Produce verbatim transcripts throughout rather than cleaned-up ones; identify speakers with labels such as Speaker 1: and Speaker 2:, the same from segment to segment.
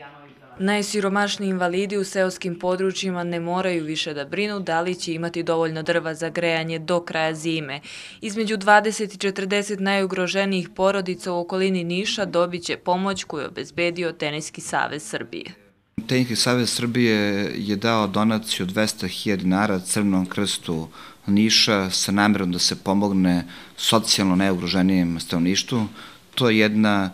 Speaker 1: Najsiromašniji invalidi u seoskim područjima ne moraju više da brinu da li će imati dovoljno drva za grejanje do kraja zime. Između dvadeset i četrdeset najugroženijih porodica u okolini Niša dobit će pomoć koju je obezbedio Teniski savez Srbije.
Speaker 2: Teniski savez Srbije je dao donaciju od dvesta hiljada dinara Crvenom krstu Niša sa namerom da se pomogne socijalno najugroženijem stanovništvu. To je jedna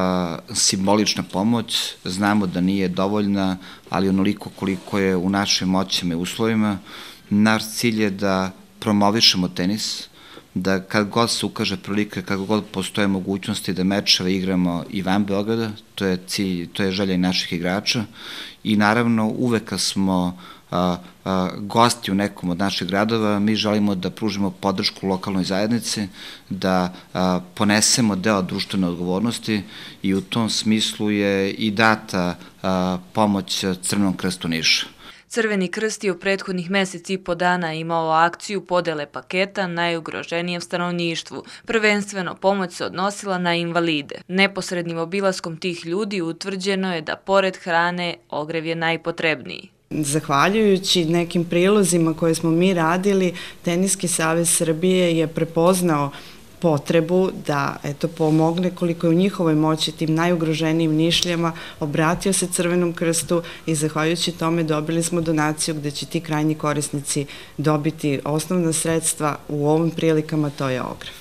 Speaker 2: simbolična pomoć, znamo da nije dovoljna, ali onoliko koliko je u našim moćima i uslovima. Naš cilj je da promovišemo tenis, da kad god se ukaže prilika, kad god postoje mogućnosti da mečeve igramo i van Beograda, to je cilj, to je želja i naših igrača i naravno uvek kad smo a, a, gosti u nekom od naših gradova, mi želimo da pružimo podršku lokalnoj zajednici, da a, ponesemo deo društvene odgovornosti i u tom smislu je i data a, pomoć Crvenom krstu Niša.
Speaker 1: Crveni krst je u prethodnih meseci i po dana imao akciju podele paketa najugroženijem stanovništvu. Prvenstveno pomoć se odnosila na invalide. Neposrednim obilaskom tih ljudi utvrđeno je da pored hrane ogrev je najpotrebniji.
Speaker 3: Zahvaljujući nekim prilozima koje smo mi radili, Teniski savez Srbije je prepoznao potrebu da eto, pomogne koliko je u njihovoj moći tim najugroženijim Nišlijama, obratio se Crvenom krstu i zahvaljujući tome dobili smo donaciju gde će ti krajnji korisnici dobiti osnovna sredstva, u ovim prilikama to je ogrev.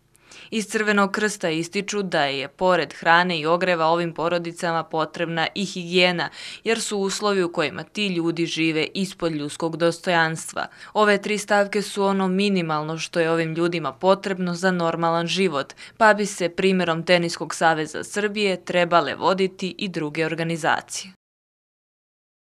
Speaker 1: Iz Crvenog krsta ističu da je pored hrane i ogreva ovim porodicama potrebna i higijena, jer su uslovi u kojima ti ljudi žive ispod ljudskog dostojanstva. Ove tri stavke su ono minimalno što je ovim ljudima potrebno za normalan život, pa bi se primjerom Teniskog saveza Srbije trebale voditi i druge organizacije.